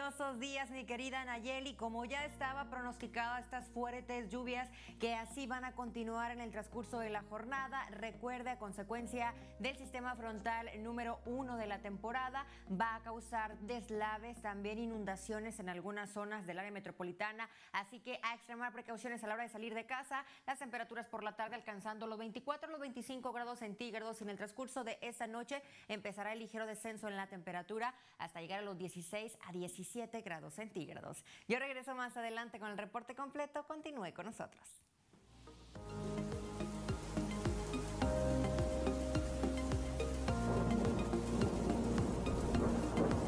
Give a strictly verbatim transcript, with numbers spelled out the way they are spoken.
lluviosos días, mi querida Nayeli. Como ya estaba pronosticada estas fuertes lluvias que así van a continuar en el transcurso de la jornada, recuerde, a consecuencia del sistema frontal número uno de la temporada, va a causar deslaves, también inundaciones en algunas zonas del área metropolitana, así que a extremar precauciones a la hora de salir de casa. Las temperaturas por la tarde alcanzando los veinticuatro, los veinticinco grados centígrados, y en el transcurso de esta noche empezará el ligero descenso en la temperatura hasta llegar a los dieciséis a diecisiete grados centígrados. Yo regreso más adelante con el reporte completo. Continúe con nosotros.